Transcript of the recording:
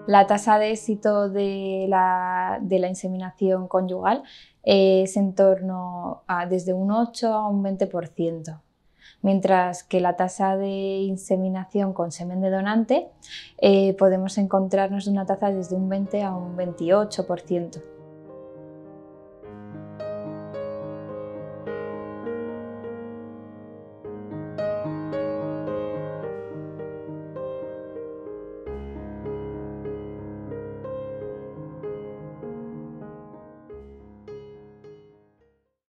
La tasa de éxito de la inseminación conyugal es en torno a desde un 8 a un 20%, mientras que la tasa de inseminación con semen de donante podemos encontrarnos una tasa desde un 20 a un 28%.